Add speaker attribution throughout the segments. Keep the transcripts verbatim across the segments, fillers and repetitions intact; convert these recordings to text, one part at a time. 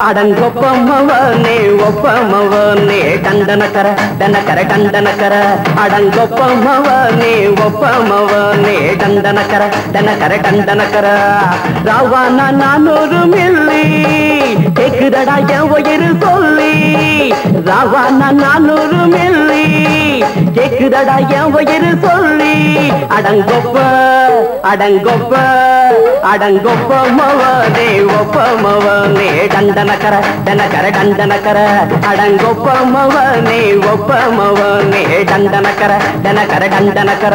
Speaker 1: அடங்கொப்பமவனே ஒப்பமவனே டண்டனக்கர டனக்கர டண்டனக்கர அடங்கொப்பமவனே ஒப்பமவனே டண்டனக்கர டனக்கர டண்டனக்கர ராவானா நானூறு மில்லி கேக்குதடா என் உயிர் சொல்லி ராவானா நானூறு மில்லி கேக்குதடா என் உயிர் சொல்லி அடங்கொப்ப அடங்கொப்ப அடங்கொப்பமவனே ஒப்பமவனே டண்டனக்கர டனக்கர டண்டனக்கர அடங்கொப்பமவனே ஒப்பமவனே டண்டனக்கர டனக்கர டண்டனக்கர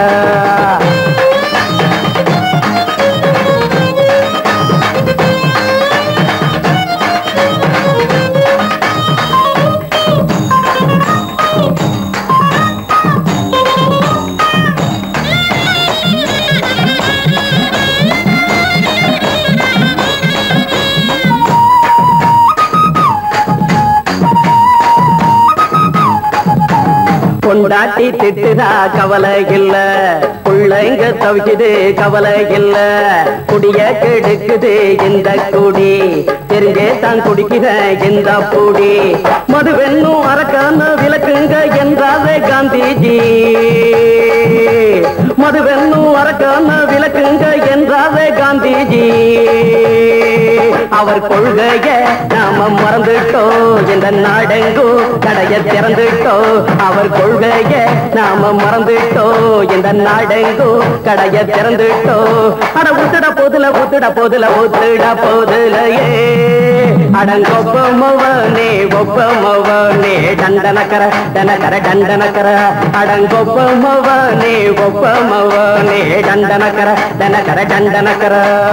Speaker 1: கொண்டாட்டி திட்டுதா கவலை இல்ல புள்ளைங்க தவிக்குது கவலை இல்ல குடிய கெடுக்குது இந்த குடி தெரிஞ்சே தான் குடிக்கிற இந்த பூடி மதுவென்னும் அரக்கான விளக்குங்க என்றாவே காந்திஜி மதுவென்னும் அரக்கான விளக்குங்க என்றாவே காந்திஜி அவர் கொள்கைய நாம மறந்துட்டோம் இந்த நாடெங்கோ கடைய திறந்துட்டோம் அவர் கொள்கைய நாம மறந்துட்டோம் இந்த நாடெங்கோ கடைய திறந்துட்டோம் அட ஊத்துட போதுல ஊத்துட போதுல ஊத்துட போதுலையே அடங்கொப்பமவனே ஒப்பமவனே டண்டனக்கர டனக்கர டண்டனக்கர அடங்கொப்பமவனே ஒப்பமவனே டண்டனக்கர டனக்கர டண்டனக்கர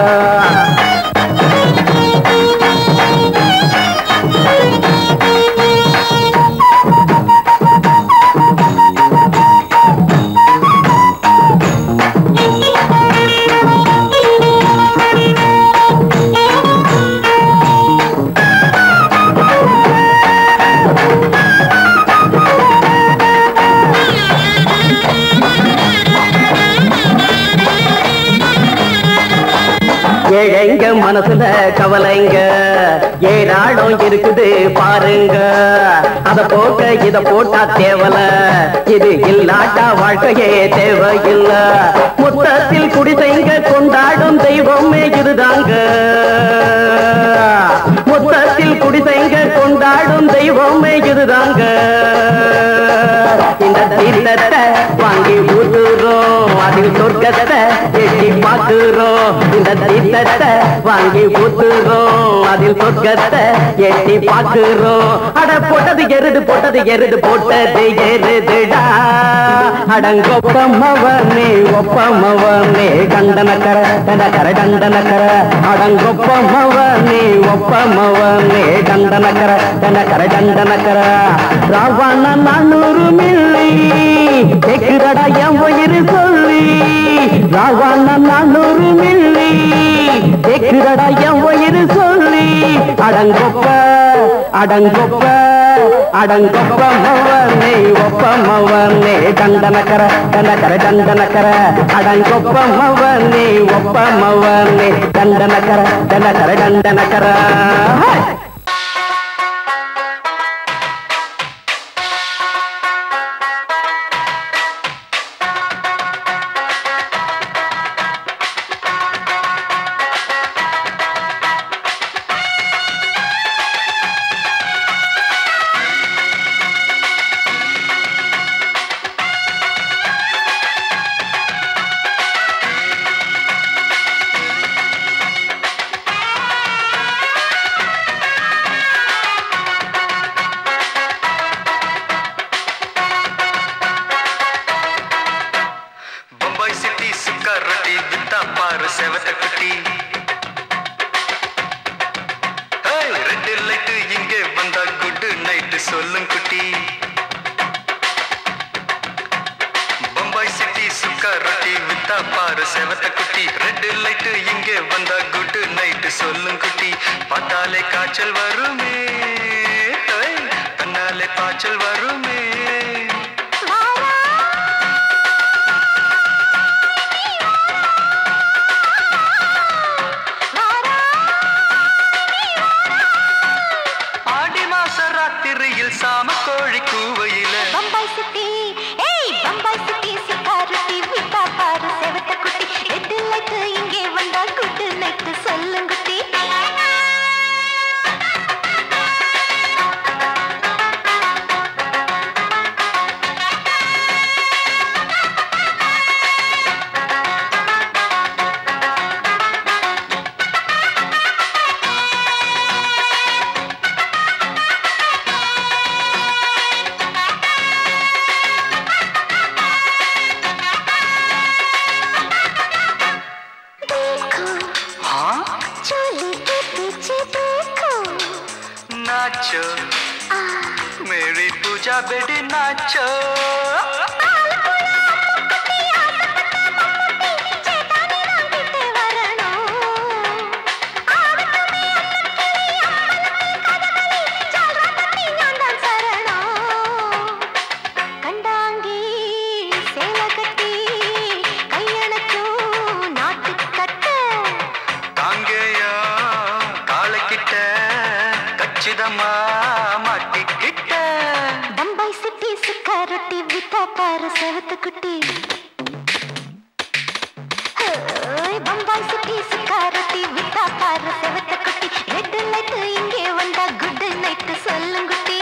Speaker 1: ஏழைங்க மனசுல கவலைங்க ஏராளம் இருக்குது பாருங்க அத போட்ட இத போட்டா தேவல இது இல்லாட்டா வாழ்க்கையே தேவையில்ல மொத்தத்தில் குடிசைங்க கொண்டாடும் தெய்வமே இதுதாங்க மொத்தத்தில் குடிசைங்க கொண்டாடும் தெய்வமே இதுதாங்க இந்த தீர்த்தத்தை வாங்கி ஊத்துறோம் அதில் சொர்க்கத்தை எட்டி பார்க்கிறோம் இந்த தீர்த்தத்தை வாங்கி ஊத்துறோம் அதில் சொர்க்கத்தை எட்டி பார்க்கிறோம் அட போட்டது எருது போட்டது எருது போட்டது எருதுடா அடங்கொப்பமவனே ஒப்பமவனே கண்டனக்கர டனக்கர டண்டனக்கர அடங்கொப்பமவனே ஒப்பமவனே கண்டனக்கர டனக்கர டண்டனக்கர ராவண நானூறு மில்லி கேக்குதடா என் உயிர் சொல்லி ராவண நானூறு மில்லி கேக்குதடா என் உயிர் சொல்லி அடங்கொப்ப அடங்கொப்ப அடங்கொப்பமவனே ஒப்பமவனே டண்டனக்கர டனக்கர டண்டனக்கர அடங்கொப்பமவனே ஒப்பமவனே டண்டனக்கர டனக்கர டண்டனக்கர
Speaker 2: சொல்லும் குட்டி பம்பாய் சிட்டி சுக்கா ரொட்டி வித்தா பாரு செவத்த குட்டி ரெட் லைட் இங்கே வந்தா குட் நைட் சொல்லும் குட்டி பார்த்தாலே காய்ச்சல் வருமே தன்னாலே பாய்ச்சல் வருமே மாசராத்திரியில் சாம கோழி கூவையில
Speaker 3: பம்பாய் சிட்டி ஏய் பம்பாய் சிட்டி சிக்காரட்டி விட்டா பாரு செவத்த குட்டி எட்டு லைட்டு இங்கே வந்தா குட்டு நைட்டு சொல்லுங்குட்டி
Speaker 2: नाचो मेरी पूजा बेटी नाचो
Speaker 3: பம்பாய் சிட்டி சிக்காரட்டி விட்டா பாரு செவத்த குட்டி பம்பாய் சிட்டி சிக்காரட்டி விட்டா பாரு செவத்த குட்டி ரெட் லைட் இங்கே வந்தா குட் நைட் சொல்லுங்குட்டி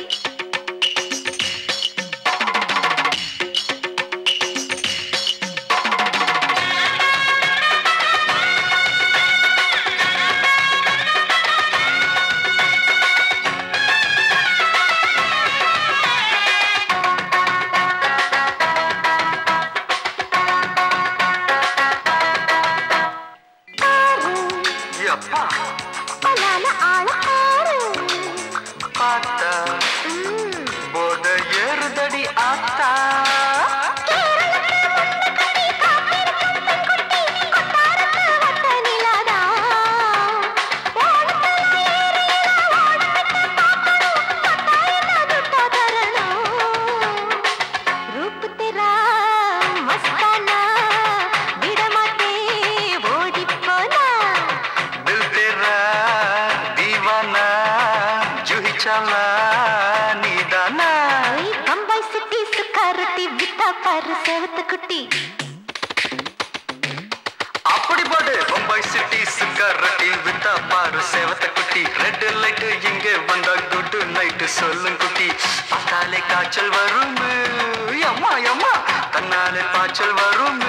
Speaker 2: அப்படி போடு பம்பாய் சிட்டி சிக்காரட்டி விட்டா பாரு சேவத்த குட்டி ரெட் லைட் இங்கே வந்தா குட் நைட் சொல்லும் குட்டி பார்த்தாலே காய்ச்சல் வரும் அம்மா அம்மா தன்னாலே பாய்ச்சல் வரும்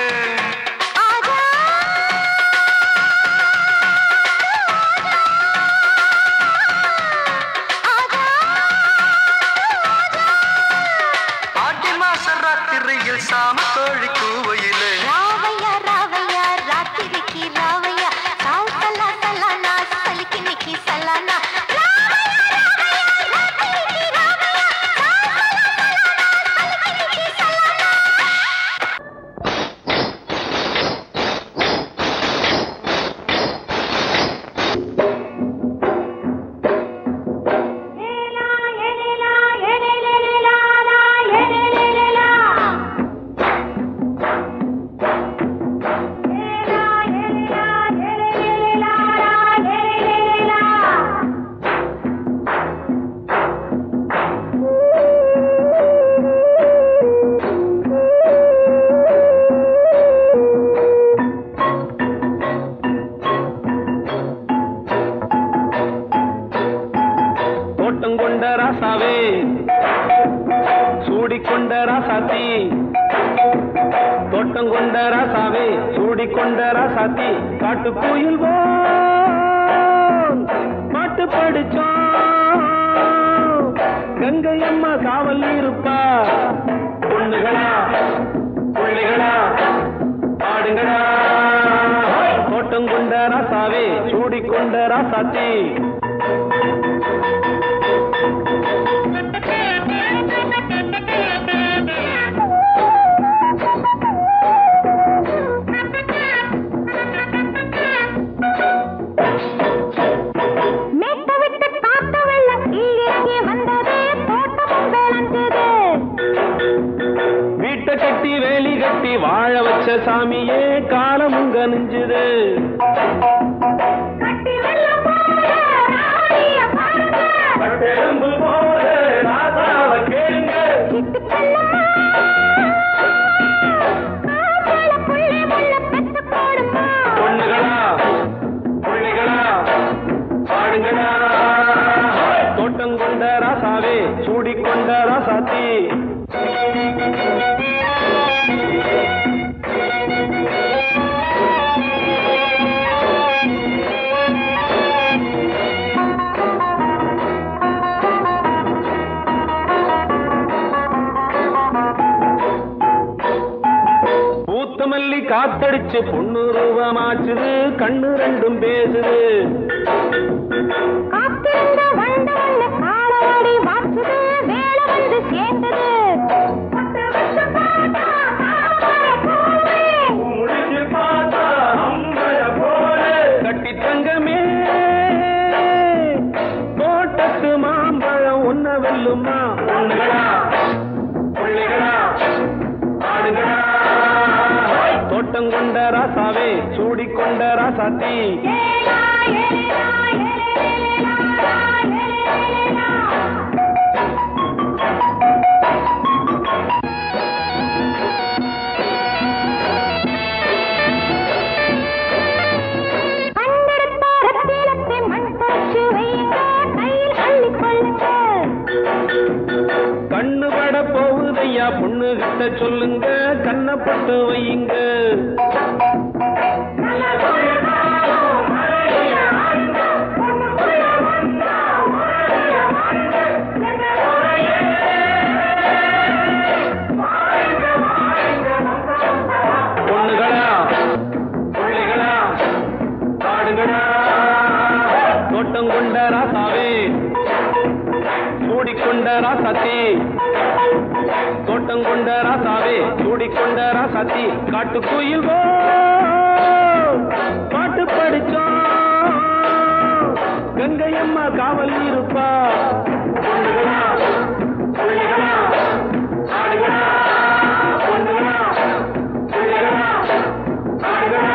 Speaker 2: ஆடி மாசராத்திரியில் சாம கோழி கூவையிலே
Speaker 3: ராவையா ராவையா ராத்திரிக்கு ராவையா சால் சலா சலானா சலிக்கு நிக்கி சலானா
Speaker 1: சூடிக்கொண்ட ராசாத்தி தோட்டம் கொண்ட ராசாவே சூடிக்கொண்ட ராசாத்தி காட்டு கோயில் பாட்டு படிச்சோம் கங்கை அம்மா காவல் இருப்பா பொண்ணுகளா பிள்ளைகளா ஆடுங்களா தோட்டம் கொண்ட ராசாவே சூடிக்கொண்ட ராசாத்தி வாழ வச்ச சாமியே காலம் உங்க நெஞ்சுது கட்டி வெல்ல போற ராணிய பாருங்க
Speaker 4: ஆடுங்கடா தோட்டம் கொண்ட ராசாவே சூடிக்கொண்ட ராசாத்தி பூத்தமல்லி காத்தடிச்சு பொண்ணு ரூபமாச்சுது கண்ணு ரெண்டும் பேசுது கட்டி தங்கமே தோட்டத்து மாம்பழம் உன்ன வெல்லுமா பொண்ணுகளா பிள்ளைகளா ஆடுகளா தோட்டம் கொண்ட ராசாவே சூடிக்கொண்ட ராசாத்தி கண்ணு பட போகுதையா பொண்ணு கிட்ட சொல்லுங்க கண்ணப்பட்டு வையுங்க பொண்ணுகளா பிள்ளைகளா ஆடுகளா தோட்டம் கொண்ட ராசாவே சூடிக்கொண்ட ராசாத்தி தோட்டம் கொண்ட ராசாவே சூடிக்கொண்ட ராசாத்தி காட்டு கோயில் பாட்டு படிச்சோம் கங்கையம்மா காவல் இருப்பா பொண்ணுகளா பிள்ளைகளா ஆடுகளா பொண்ணுகளா பிள்ளைகளா ஆடுகளா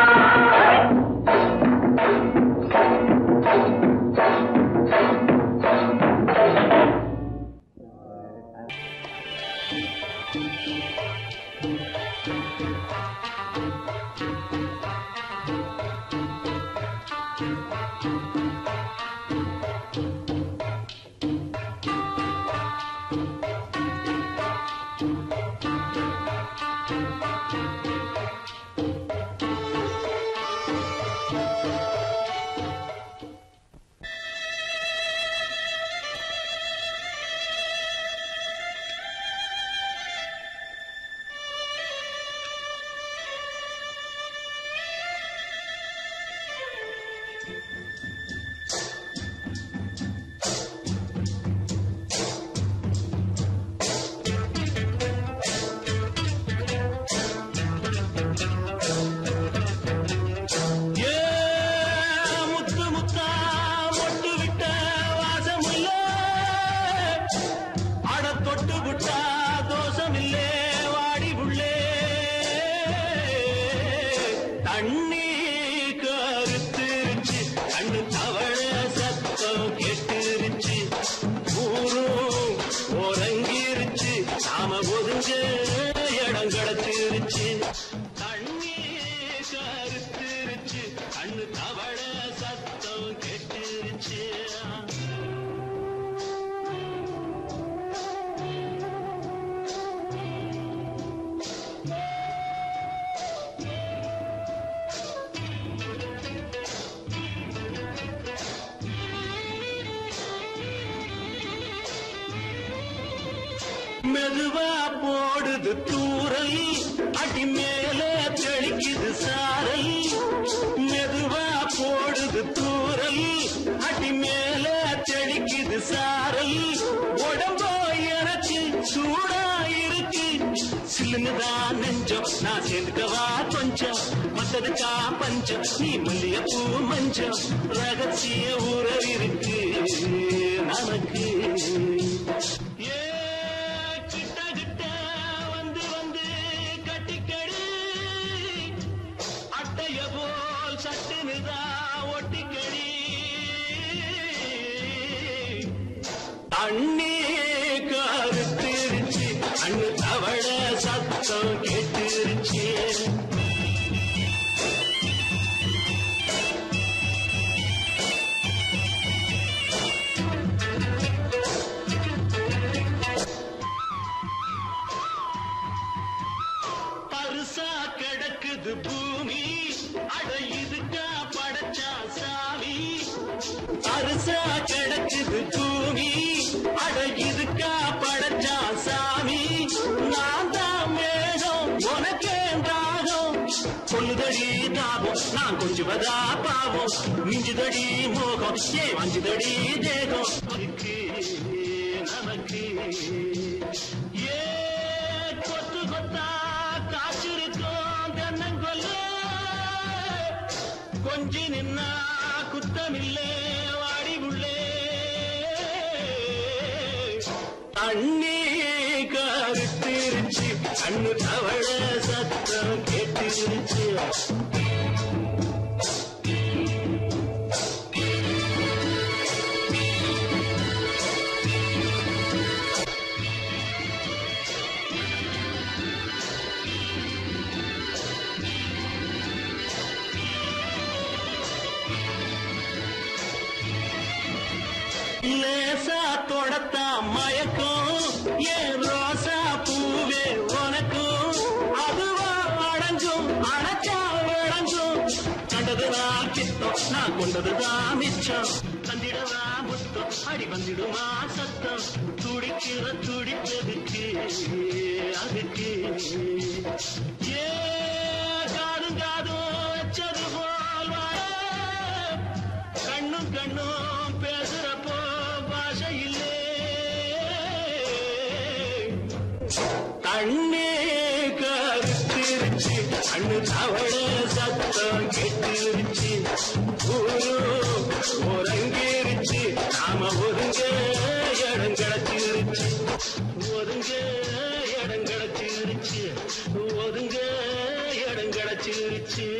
Speaker 4: மெதுவா போடுது தூரல் அடி மேல தெளிக்குது சாரல் மெதுவா போடுது தூரல் அடி மேல தெளிக்குது சாரல் உடம்போ எனக்கு சூடா இருக்கு சில்லுன்னுதான் நெஞ்சம் நான் சேர்ந்துக்கவா கொஞ்சம் மத்ததுக்கா பஞ்சம் நீ மல்லிய பூ மஞ்சம் ரகசிய உறவு இருக்கு நமக்கு அண்ணே கருத்திருச்சு அண்ணு தவள சத்தம் கேட்டுருச்சு
Speaker 5: ராசா கிடக்குது பூமி அட இதுக்கா படைச்சா சாமி நான் தான் மேகம் உனக்கேண்டாகும் சொல்லுதடி தாபம் நான் கொஞ்சுவதா பாவம் மிஞ்சுதடி மோகம் ஏ வஞ்சுதடி தேகம் நமக்கு நமக்கு ஏ கொத்து கொத்தா காய்ச்சிருக்கோம் தென்னங்கொல்ல கொஞ்சி நின்னா குத்தமில்லே வாடி உள்ளே அண்ணே கருத்திருச்சு கண்ணு தவழ சத்தம் கேட்டிருச்சு லேசா தொடத்தா மயக்கும் ஏன் ரோசா பூவே உனக்கும் அதுவா அடங்கும் அடைச்சா விளங்கும் கண்டதுதான் கித்தம் நான் கொண்டதுதான் மிச்சம் தந்திடவா முத்தம் அடி வந்திடுமா சத்தம் துடிக்கிற துடிப்பதுக்கு அதுக்கு ஏ காதும் காதும் வச்சது போல் கண்ணும் கண்ணும் பேசுறப்போ பாஷை இல்லே கண்ணே கருத்திருச்சு கண்ணு தவள சத்தம் கெட்டிருச்சு ஊரு ஒருங்கிருச்சு நாம ஒருங்க இடம் கிடைச்சிருச்சு ஒருங்க இடம் கிடைச்சிருச்சு ஒருங்க இடம் கிடைச்சிருச்சு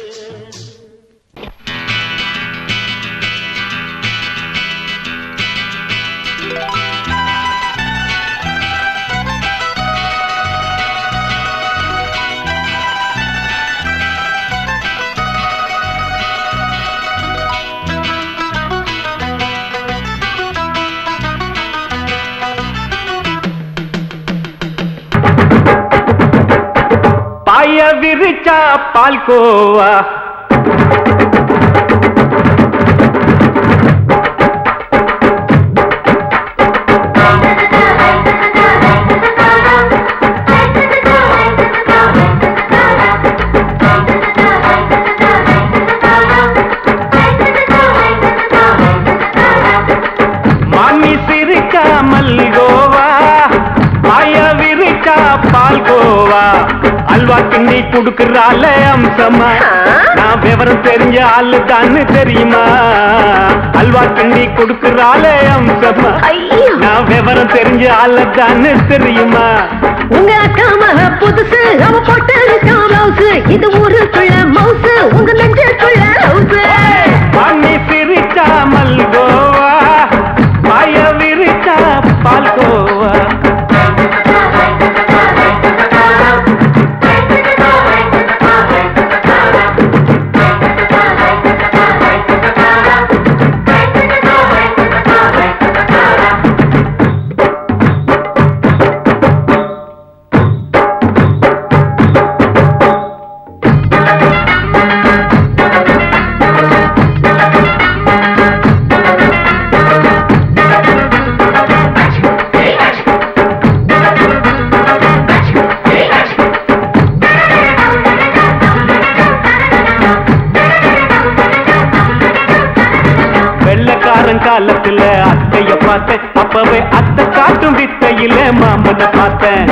Speaker 4: பாய விரிச்சா பால்கோவா மாமி சிரிச்சா மல்கோவா பாய விரிச்சா பால்கோவா அல்வா கிண்ணி குடுக்கறால அம்சமா நான் விவரம் தெரிஞ்ச ஆளு தான்னு தெரியுமா அல்வா கிண்ணி குடுக்கறால அம்சமா நான் விவரம் தெரிஞ்ச ஆளு தான்னு தெரியுமா
Speaker 6: உங்க அக்கா மக புதுசு அவ போட்டு மவுசு இது ஊருக்குள்ள மவுசு உங்க நெஞ்சுக்குள்ள ஹவுசு
Speaker 4: பாணி சிரிச்சா மல்கோவா பாய விரிச்சா பால்கோவா காலத்துல அத்தைய பார்த்தேன் அப்பவே அத்தை காட்டும் வித்தையில மாமனை பார்த்தேன்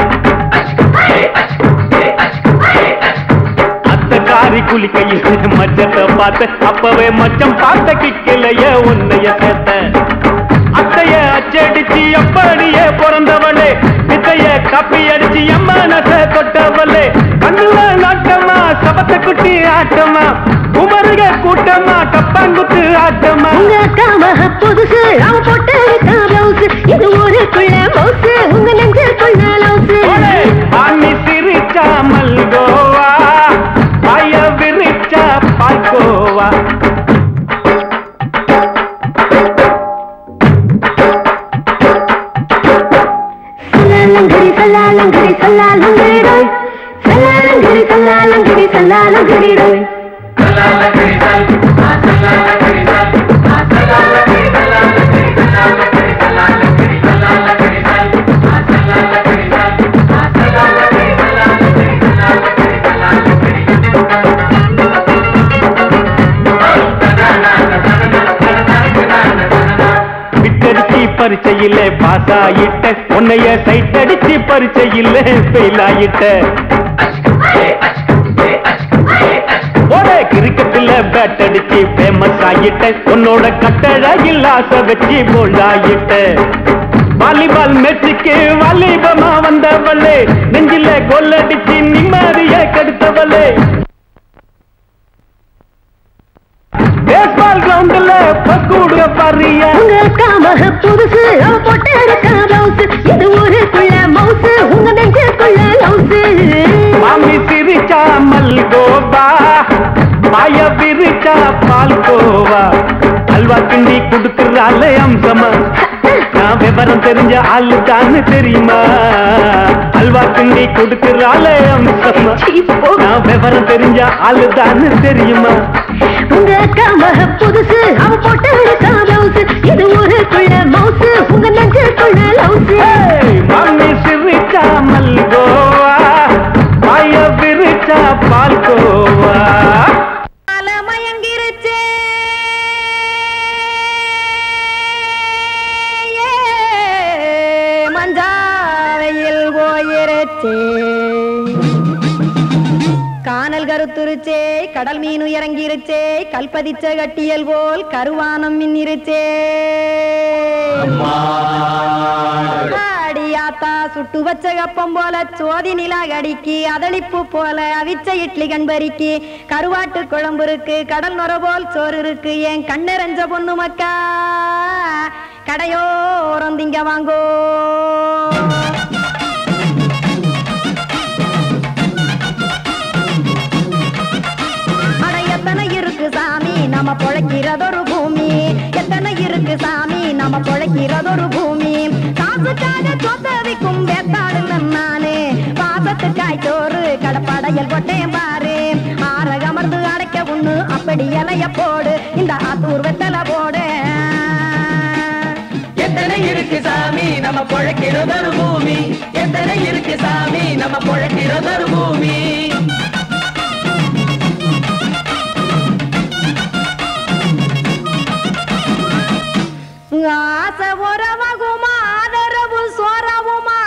Speaker 4: அத்தை காரி குளிக்கையில் மச்சத்தை பார்த்தேன் அப்பவே மச்சம் பார்த்த கிக்கலைய உன்னைய சேர்த்தேன் அத்தைய அச்சடிச்சு அப்படியே பிறந்தவளே வித்தைய கப்பி அடிச்சு எம்மனச தொட்டவளே கண்ணுல நாட்டமா சபத்தை குட்டி ஆட்டமா குமருக கூட்டமா கப்பாங்குத்து ஆட்டமா
Speaker 6: உங்க அக்கா மக புதுசு அவ போட்டு மவுசு இது ஊருக்குள்ள மவுசு உங்க நெஞ்சுக்குள்ள லவுசு
Speaker 4: பாணி சிரிச்சா மல்கோவா பாய விரிச்சா பால்கோவா
Speaker 6: சல்லாலங்கடி சல்லாலங்கடி ரோய் சல்லாலங்கடி சல்லாலங்கடி சல்லாலங்கடி ரோய் சல்லாலங்கடி சல்லாலங்கடி சல்லாலங்கடி
Speaker 4: சைட் அடிச்சு பரிச்சையில பாஸ் ஆயிட்ட உன்னைய சைட் அடிச்சு பரிச்சையில ஃபெயில் ஆயிட்ட ஒரே கிரிக்கெட்ல பேட் அடிச்சு ஃபேமஸ் ஆயிட்ட உன்னோட கட்டழகில் ஆசை வச்சு போல்ட் ஆயிட்ட வாலிபால் மேட்சுக்கு வாலிபமா வந்தவளே நெஞ்சில கோல் அடிச்சு நிம்மதிய கெடுத்தவளே பேஸ்பால் கிரவுண்ட்ல பக்கூடுற பாரியா
Speaker 6: உங்க காமக புதுசு அவ போட்டு இருக்க ரவுஸ் இது ஊருக்குள்ள மவுசு உங்க நெஞ்சுக்குள்ள லவுசு
Speaker 4: மாமி சிரிச்சா மல்கோவா மாய விரிச்சா பால்கோவா அல்வா கிண்டி குடுக்கறால அம்சமா நான் விவரம் தெரிஞ்ச ஆளு தான்னு தெரியுமா அல்வா கிண்டி குடுக்கறால அம்சமா நான் விவரம் தெரிஞ்ச ஆளு தான்னு தெரியுமா
Speaker 6: உங்க காமக புதுசு அவ போட்டு இருக்க ரவுஸ் இது ஊருக்குள்ள மவுசு உங்க நெஞ்சுக்குள்ள லவுசு
Speaker 4: மாமி சிரிச்சா மல்கோவா மாய விரிச்சா பால்கோவா
Speaker 6: மயங்கிருச்சே மஞ்சாவையில் போயிருச்சே கானல் கருத்துருச்சே கடல் மீன் இறங்கிருச்சே கல்பதிச்ச கட்டியல் போல் கருவானம் மின்னிருச்சே அடியாத்தா சுட்டு வச்ச கப்பம் போல சோதி நிலா கடிக்கு அதளிப்பு போல அவிச்ச இட்லி கண்பறிக்கு கருவாட்டு குழம்பு இருக்கு கடல் நுர போல் சோறு இருக்கு என் கண்ணெரஞ்ச பொண்ணு மக்கா கடையோரம் திங்க வாங்கோ எத்தனை இருக்கு சாமி நம்ம பொழைக்கிறதொரு பூமி எத்தனை இருக்கு சாமி நம்ம பொழைக்கிறதொரு பூமி காசுக்காக சொத்தவிக்கும் வேத்தாடு நானு பாசத்துக்காய் சோறு கடப்படையல் கொட்டேன் பாரு ஆற கமர்ந்து அடைக்க ஒண்ணு அப்படி இலைய போடு இந்த ஆத்தூர் வெத்தலை போடு
Speaker 1: எத்தனை இருக்கு சாமி நம்ம பொழைக்கிறதொரு பூமி எத்தனை இருக்கு சாமி நம்ம பொழைக்கிறதொரு பூமி
Speaker 6: ஆசை உறவகுமா ஆதரவு சோறவுமா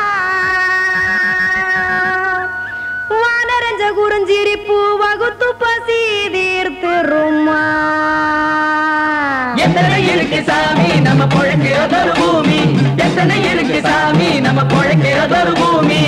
Speaker 6: வானரஞ்ச குறிஞ்சிரிப்பு வகுத்து பசி தீர்த்துருமா
Speaker 1: எத்தனை இருக்கு சாமி நம்ம பொழைக்கிறதொரு பூமி எத்தனை இருக்கு சாமி நம்ம பொழைக்கிறதொரு பூமி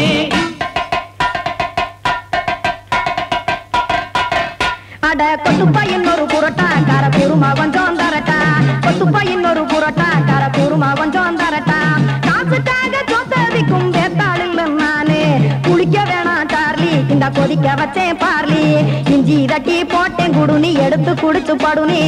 Speaker 6: அட கொத்துப்பா இன்னொரு புரோட்டா கார பெருமா கொஞ்சம் தரட்டா கொத்துப்பா இன்னொரு புரோட்டா கார பெருமா கொஞ்சம் தரட்டா காசுக்காக சொத்ததிக்கும் வேத்தாளில் நானு குளிக்க வேணாம் சார்லி இந்த கொதிக்க வச்சேன் பார்லி இஞ்சி தட்டி போட்டேன் குடுனி எடுத்து குடிச்சு படுனி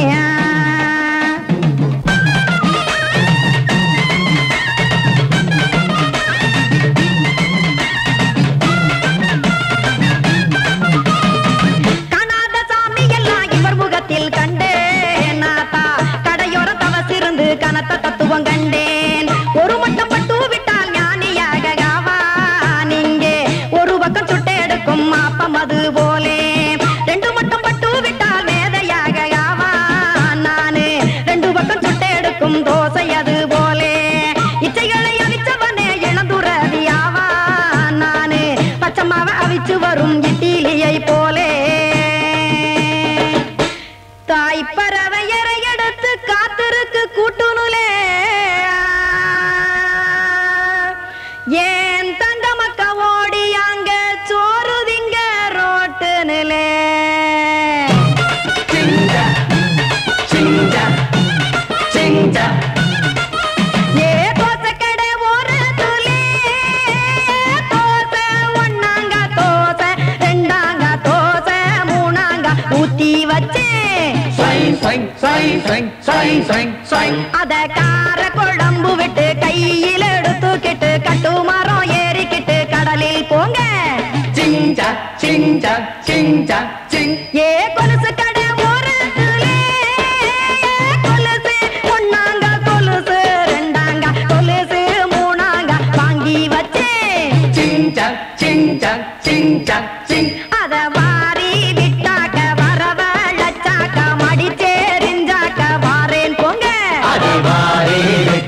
Speaker 6: கனத்த தத்துவம் கண்டேன் ஒரு மட்டம் பட்டு விட்டால் ஞானியாக காவா நீங்கே ஒரு பக்கம் சுட்டு எடுக்கும் மாப்பம் அது போலே ரெண்டு மட்டம் பட்டு விட்டால் மேதையாக காவா நானு ரெண்டு பக்கம் சுட்டு எடுக்கும் தோசை அது போலே இச்சைகளை அவிச்சவனே இளந்துறவியாவா நானு பச்சமாவ அவிச்சு வரும் இட்டிலியை போலே தாய் பறவையரை எடுத்து காத்திருக்கு கூட்டுனுலே ஏன் தங்க மக்க ஓடி அங்க சோறுதிங்க ரோட்டு நிலே ஏ தோசை கடை ஒரு துளி தோசை ஒன்னாங்க தோசை ரெண்டாங்க தோசை மூணாங்க ஊத்தி வச்சே அத கார குழம்பு விட்டு கையில் எடுத்துக்கிட்டு கட்டு மரம் ஏறிக்கிட்டு கடலில் போங்க ஏ கொலுசு கடை ஓரத்துலே கொலுசு ஒன்னாங்க கொலுசு ரெண்டாங்க கொலுசு மூணாங்க வாங்கி வச்சே அத வாரி விட்டாக்க வரவழைச்சாக்க மடிச்சேரிஞ்சாக்க வாரேன் போங்க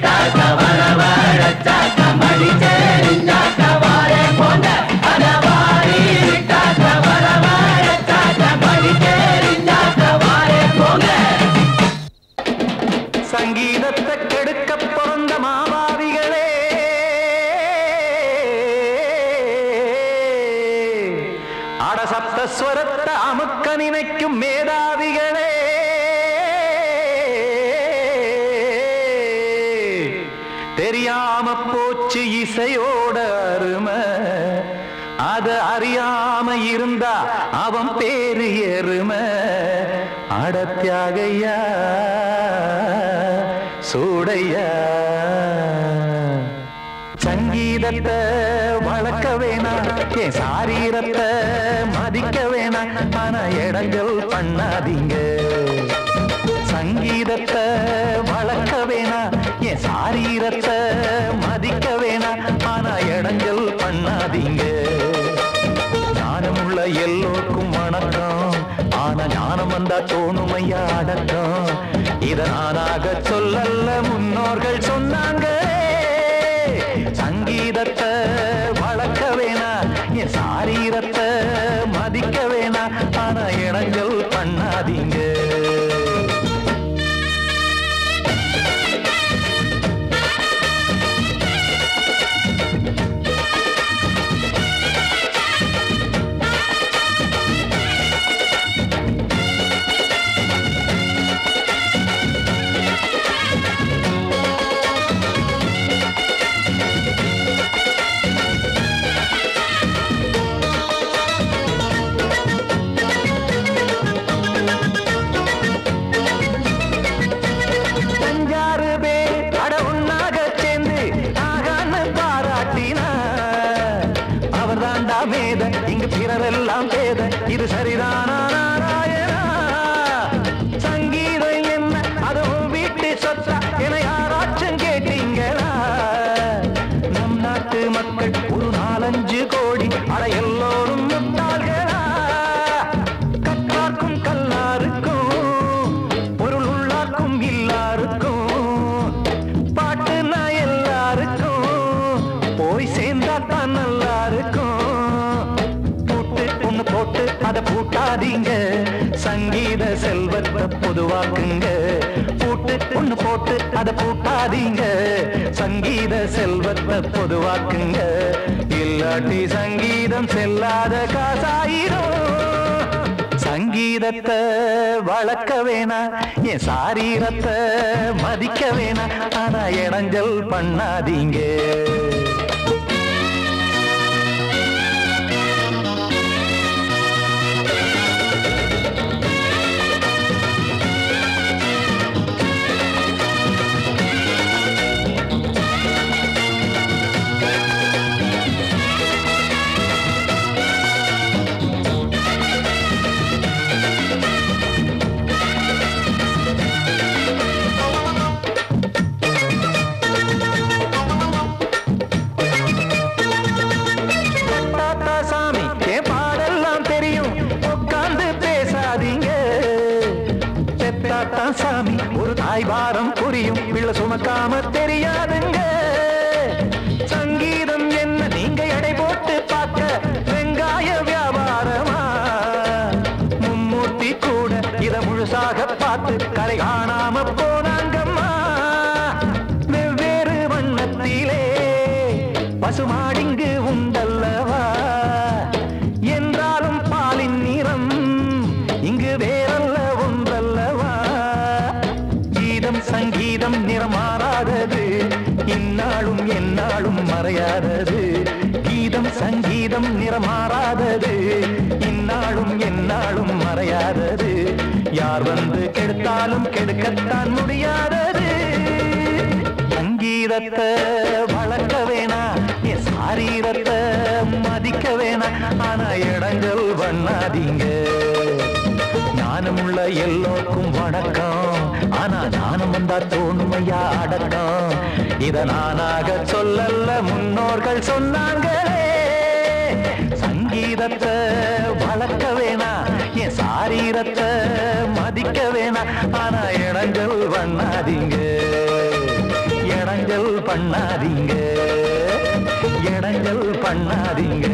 Speaker 7: தெரியாம போச்சு இசையோட அருமை அத அறியாம இருந்தா அவன் பேரு எருமை அடத்தியாகையா சூடையா சங்கீதத்தை வளர்க்க வேணாம் என் சாரீரத்தை மதிக்க வேணாம் ஆனா இடங்கள் பண்ணாதீங்க சங்கீதத்தை வளர்க்க வேணாம் என் சாரீரத்தை மதிக்க வேணாம் ஆனா இடங்கள் பண்ணாதீங்க ஞானமுள்ள எல்லோருக்கும் வணக்கம் ஆனா ஞானம் வந்தா தோணுமையா அடக்கம் இத நானாக சொல்லல்ல முன்னோர்கள் சொன்னாங்க சங்கீதத்தை வளர்க்க வேணா என் சாரீரத்தை மதிக்க வேணா ஆனா இடங்கள் பண்ணாதீங்க இங்கு பிறரெல்லாம் பேத இது சரிதானா நாராயணா சங்கீதம் என்ன அதுவும் வீட்டு சொத்தா என யாராச்சும் கேட்டீங்களா நம் நாட்டு மக்கள் ஒரு நாலஞ்சு கோடி அட எல்லோரும் முட்டாள்களா கற்றார்க்கும் கல்லாருக்கும் பொருள் உள்ளார்க்கும் இல்லாருக்கும் பாட்டுனா எல்லாருக்கும் போய் சேர்ந்தா தான் நல்லா இருக்கும் போட்டு அத பூட்டாதீங்க சங்கீத செல்வத்தை பொதுவாக்குங்க பூட்டு ஒண்ணு போட்டு அத பூட்டாதீங்க சங்கீத செல்வத்தை பொதுவாக்குங்க இல்லாட்டி சங்கீதம் செல்லாத காசாயிரும் சங்கீதத்தை வளர்க்க வேணா என் சாரீரத்தை மதிக்க வேணா ஆனா இடைஞ்சல் பண்ணாதீங்க சாமி ஒரு தாய் பாரம் புரியும் பிள்ளை சுமக்காம தெரியாதுங்க சங்கீதம் என்ன நீங்க எடை போட்டு பார்க்க வெங்காய வியாபாரமா மும்மூர்த்தி கூட இத முழுசாக பார்த்து கரை காணாம போனாங்கம்மா வெவ்வேறு வண்ணத்திலே பசுமாடிங்கு உண்டல்லவா என்றாலும் பாலின் நிறம் இங்கு வேறல்ல ஒன்றல்லவா சங்கீதம் நிறமாறாதது இந்நாளும் எந்நாளும் மறையாதது கீதம் சங்கீதம் நிறமாறாதது இந்நாளும் எந்நாளும் மறையாதது யார் வந்து கெடுத்தாலும் கெடுக்கத்தான் முடியாதது சங்கீதத்தை வளர்க்க வேணா என் சாரீரத்தை மதிக்க வேணா ஆனா இடங்கள் பண்ணாதீங்க ஞானமுள்ள எல்லோருக்கும் வணக்கம் ஆனா ஞானம் வந்தா தோணுமையா அடக்கம் இத நானாக சொல்லல்ல முன்னோர்கள் சொன்னாங்களே சங்கீதத்தை வளர்க்க வேணா என் சாரீரத்தை மதிக்க வேணா ஆனா இடங்கள் பண்ணாதீங்க இடங்கள் பண்ணாதீங்க இடங்கள் பண்ணாதீங்க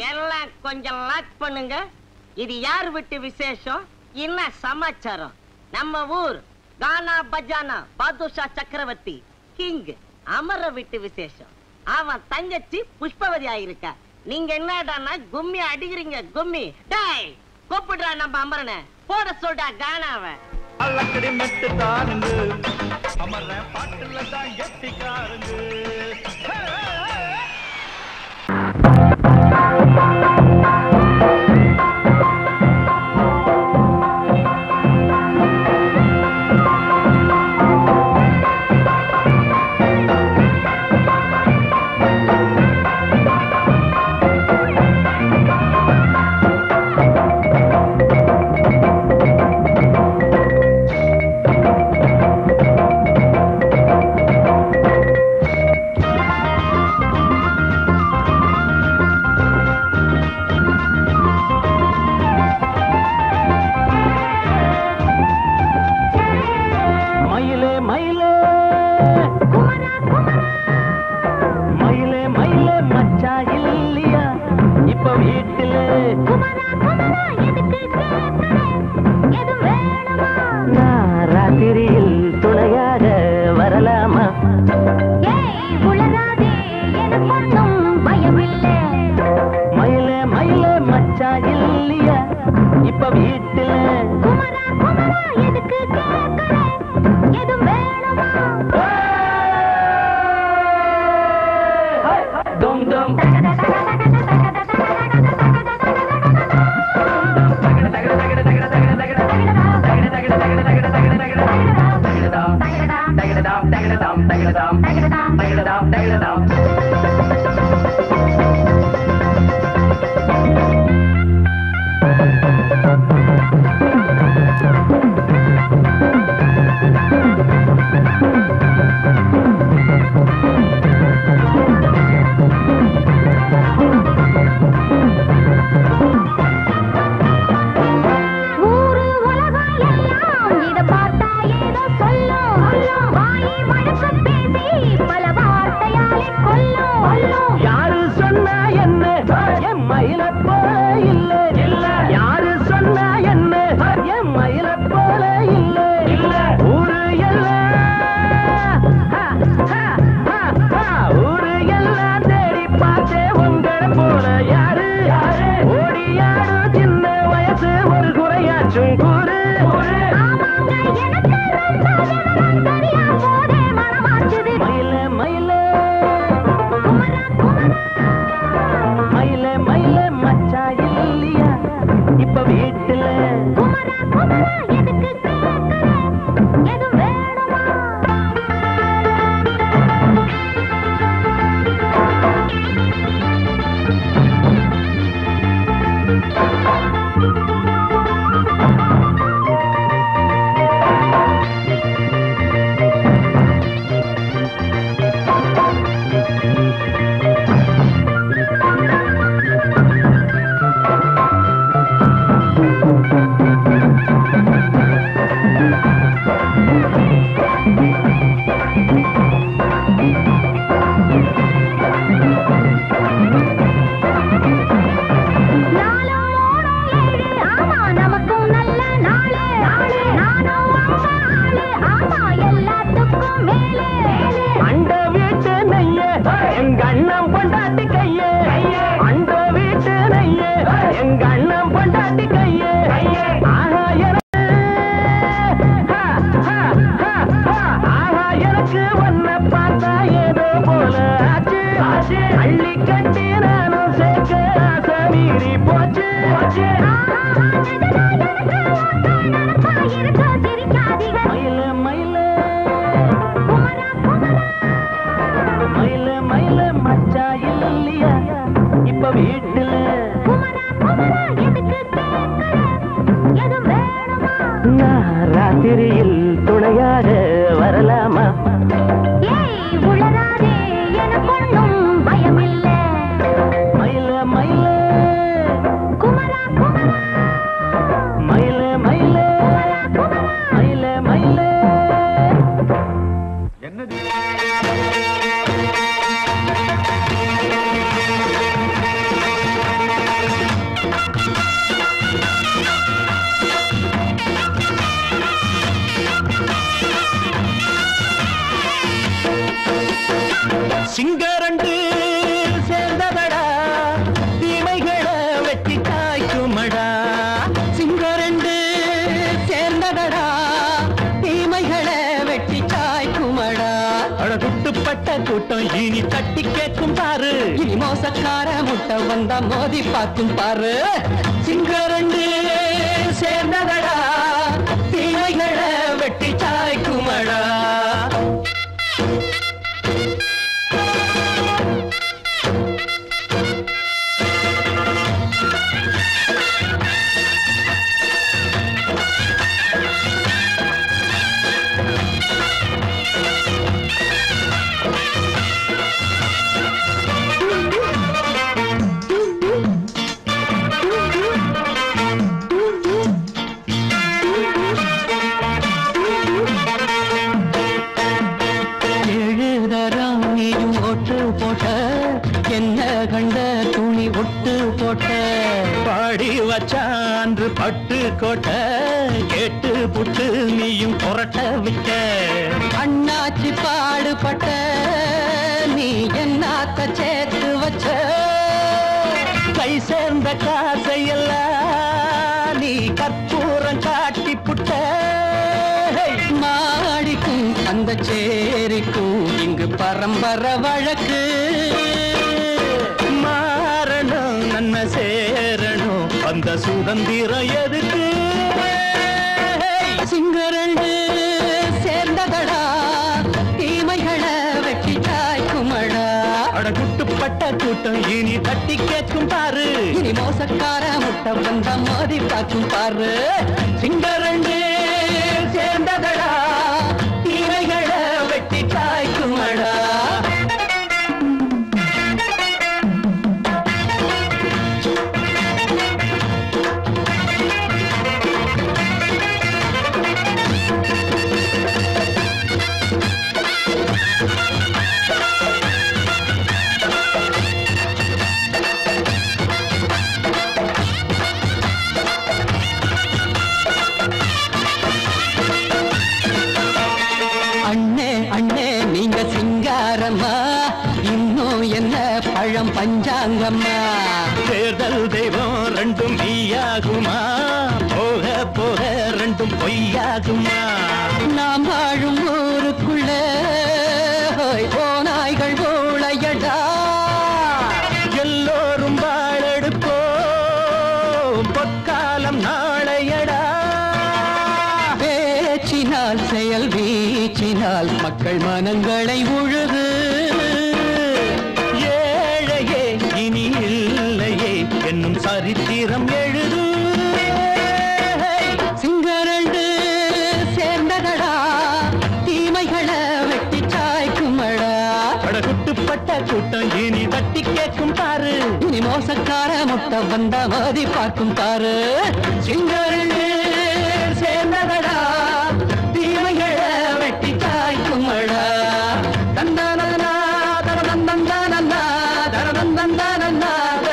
Speaker 8: கொஞ்சம் லாக் பண்ணுங்க இது யார் விட்டு விசேஷம் என்ன சமாச்சாரம் நம்ம ஊர் கானா பஜானா பாதுஷா சக்கரவர்த்தி கிங் அமர விட்டு விசேஷம். அவன் தங்கச்சி புஷ்பவதி ஆயிருக்கா. நீங்க என்னடானா கும்மி அடிக்கிறீங்க கும்மி. டேய் கூப்பிடுறா நம்ம அமரனை போட சொல்றா கானாவை.
Speaker 7: அல்லக்கடி மெட்டு தாருங்க அமர பாட்டுல தான் எத்திக்காருங்க. குட்டுப்பட்ட கூட்டம் இனி தட்டி கேட்கும் பாரு.
Speaker 1: இனி மோசக்கார முட்டை வந்தா மோதி பார்க்கும் பாரு.
Speaker 7: சிங்கரண்டு சேர்ந்ததடா தீமைகளை வெட்டி சாய்க்குமடா. பாடி வச்சான்று பட்டு கோட்ட கேட்டு புட்டு நீயும் புரட்ட விட்ட.
Speaker 1: அண்ணாச்சி பாடுபட்ட நீ என்னாத்த சேர்த்து வச்ச.
Speaker 7: கை சேர்ந்த காசையெல்லாம் நீ கற்பூரம் காட்டி புட்ட.
Speaker 1: மாடிக்கும் அந்த சேரிக்கும் இங்கு பரம்பரை வழக்கு.
Speaker 7: மாறணும் நன்மை சேரணும் அந்த சுதந்திரம் எதுக்கு?
Speaker 1: சிங்கரண்டு சேர்ந்ததடா தீமைகளை வெட்டி தாய்க்குமடா.
Speaker 7: அட குட்டுப்பட்ட கூட்டம் இனி தட்டி கேட்கும் பாரு.
Speaker 1: இனி மோசக்கார முட்டை வந்த மோதி பார்க்கும் பாரு.
Speaker 7: சிங்கரண்டு சேர்ந்ததடா தீமைகளை வெட்டி தாய்க்குமடா.
Speaker 1: பஞ்சாங்கம்மா
Speaker 7: தேர்தல் தெய்வம் ரெண்டும் மெய்யாகுமா? போக போக ரெண்டும் பொய்யாகுமா?
Speaker 1: நாம் வாழும் ஊருக்குள்ள ஓநாய்கள் ஊழையடா.
Speaker 7: எல்லோரும் வாழெடுப்போம் பொற்காலம் நாளையடா.
Speaker 1: பேச்சினால் செயல் வீச்சினால் மக்கள் மனங்களை உழுது.
Speaker 7: என்னும் சரித்திரம் எழுது.
Speaker 1: சிங்கரண்டு சேர்ந்ததடா தீமைகளை வெட்டி சாய்க்குமடா.
Speaker 7: அட குட்டுப்பட்ட கூட்டம் இனி தட்டி கேட்கும் பாரு.
Speaker 1: இனி மோசக்கார முட்டை வந்த மோதி பார்க்கும் பாரு.
Speaker 7: சிங்கரண்டு சேர்ந்ததடா தீமைகளை வெட்டி சாய்க்குமடா. தந்தானா தரதந்தந்தானா தரதந்தந்தானா.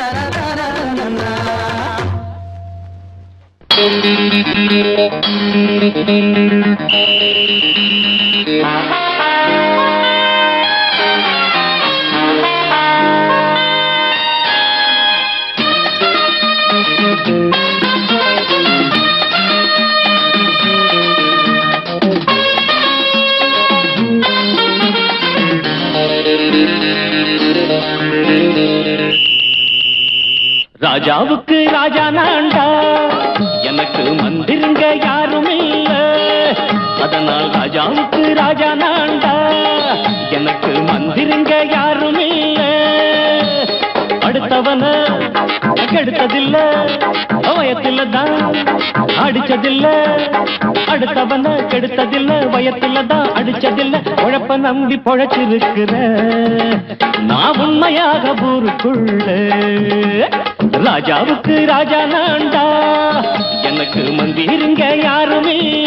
Speaker 7: ராஜாவுக்கு ராஜா நான்டா, எனக்கு மந்திருங்க யாரும் இல்ல. அதனால் ராஜாவுக்கு ராஜா நான்டா, எனக்கு மந்திருங்க யாரும் இல்ல. அடுத்தவன கெடுத்ததில்ல, வயத்தில தான் அடிச்சதில்ல. அடுத்தவன கெடுத்ததில்ல, வயத்தில தான் அடிச்சதில்ல. உழப்ப நம்பி பொழைச்சிருக்கிற நான் உண்மையாக ஊருக்குள்ள. ராஜாவுக்கு ராஜா நான்டா, எனக்கு மந்திருங்க யாரும் இல்ல.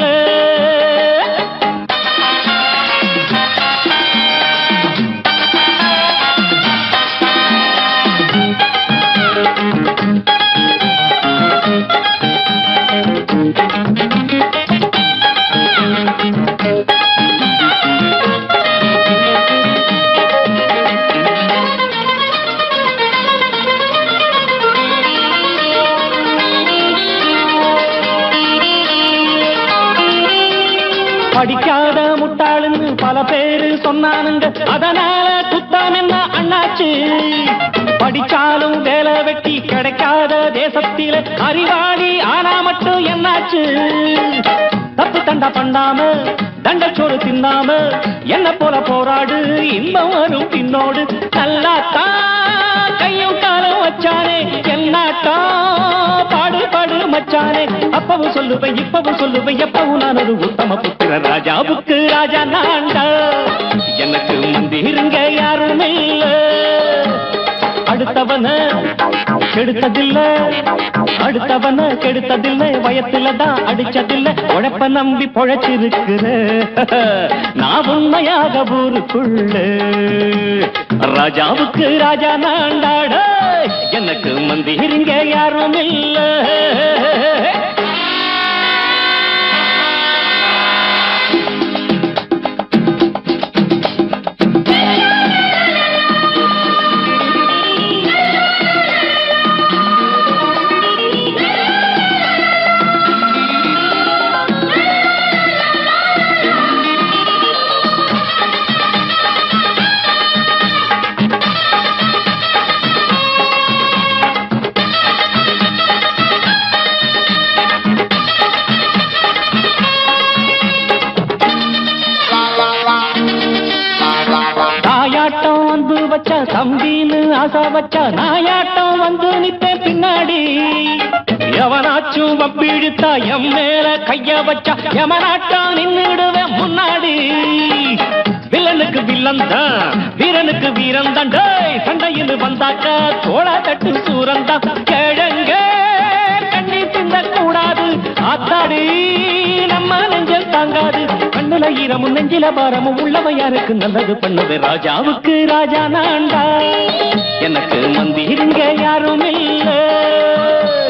Speaker 4: படிக்காத முட்டாளுன்னு பல பேரு சொன்னானுங்க, அதனால குத்தம் என்ன அண்ணாச்சு? படிச்சாலும் வேலை வெட்டி கிடைக்காத தேசத்தில அறிவாளி ஆனா மட்டும் என்னாச்சு? தப்பு தண்டா பண்ணாம தண்டச்சோறு தின்னாம என்ன போல போராடு, இன்பம் வரும் பின்னோடு. நல்லாத்தான் கையும் காலம் வச்சானே, என்னாட்டா பாடு பாடு மச்சானே. அப்பவும் சொல்லுவேன் இப்பவும் சொல்லுவேன், எப்பவும் நான் ஒரு உத்தம புத்திர. ராஜாவுக்கு ராஜா நான்டா, எனக்கு மந்திருங்க யாரும் இல்ல. அடுத்தவன கெடுத்ததில்ல, அடுத்தவன கெடுத்ததில்ல, வயத்துல தான் அடிச்சதில்ல. உழைப்ப நம்பி பொழைச்சிருக்கிற நான் உண்மையாக ஊருக்குள்ள. ராஜாவுக்கு ராஜா நான்டாட, எனக்கு மந்திருங்க யாரும் இல்ல. தம்பின்னு ஆசா வச்சா நாயாட்டம் வந்து நித்தேன் பின்னாடி. எவனாச்சும் வப்பிழுத்தா எம் மேல கைய வச்சா எவனாட்டம் நின்னுடுவேன் முன்னாடி. வில்லனுக்கு வில்லன் தான், வீரனுக்கு வீரன் தான். சண்டையில் வந்தாக்க தோளா தட்டு சூரன் தான். கிழங்க கண்ணி தின்ன கூடாது, ஆத்தாடி நம்ம நெஞ்சல் தாங்காது. கண்ணுல ஈரமும் நெஞ்சில பாரமும் உள்ளவன் யாருக்கு நல்லது பண்ணுது. ராஜாவுக்கு ராஜா நான்டா, எனக்கு மந்திருங்க யாரும் இல்ல.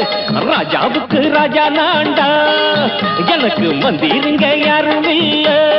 Speaker 4: ராஜாவுக்கு ராஜா நான்டா, எனக்கு மந்திருங்க யாரும் இல்ல.